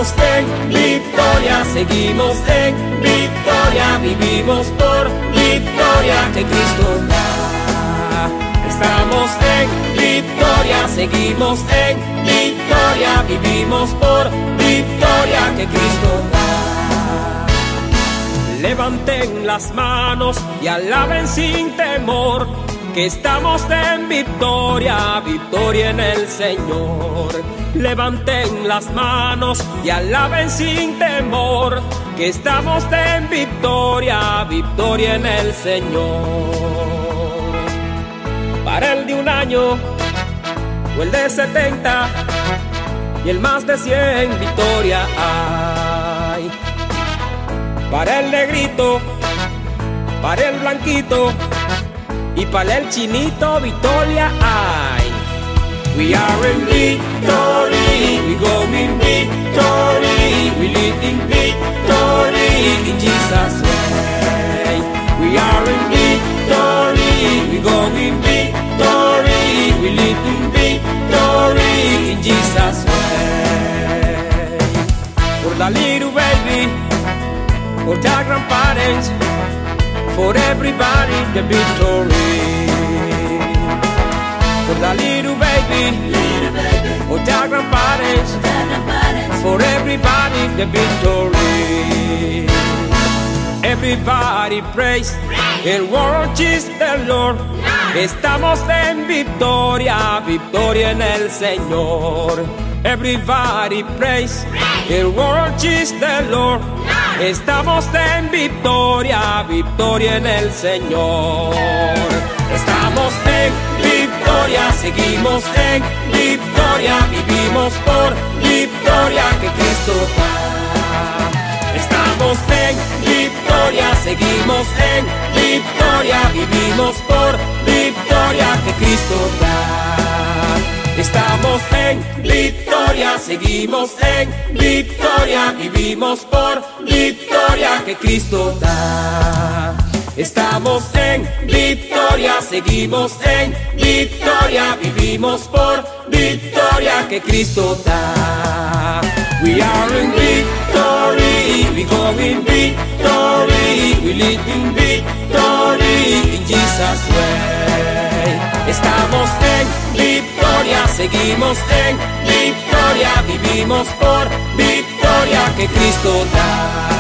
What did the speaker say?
Estamos en victoria, seguimos en victoria, vivimos por victoria que Cristo da. Estamos en victoria, seguimos en victoria, vivimos por victoria que Cristo da. Levanten las manos y alaben sin temor, que estamos en victoria, victoria en el Señor. Levanten las manos y alaben sin temor, que estamos en victoria, victoria en el Señor. Para el de un año, o el de 70, y el más de 100, victoria hay. Para el negrito, para el blanquito, y para el chinito, victoria hay. We are in victory, we go in victory, we live in victory in Jesus' name. We are in victory, we go in victory, we live in victory in Jesus' name. For the little baby, for the grandparents, for everybody the victory. For the little baby, for the grandparents, for everybody the victory. Everybody praise and worship the Lord. Estamos en victoria, victoria en el Señor. Everybody praise and worship the Lord. Estamos en victoria, victoria en el Señor. Estamos en victoria, seguimos en victoria, vivimos por victoria que Cristo da. Estamos en victoria, seguimos en victoria, vivimos por victoria que Cristo da. Estamos en victoria, seguimos en victoria, vivimos por victoria que Cristo da. Estamos en victoria, seguimos en victoria, vivimos por victoria que Cristo da. We are in victory, we go in victory, we live in victory in Jesus' way. Estamos en victoria, seguimos en victoria, vivimos por victoria que Cristo da.